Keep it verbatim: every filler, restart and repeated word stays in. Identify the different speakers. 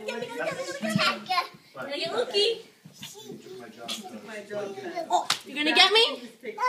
Speaker 1: Get me, get me, get me, get me. Gonna get Lukey. Oh, you're gonna get me?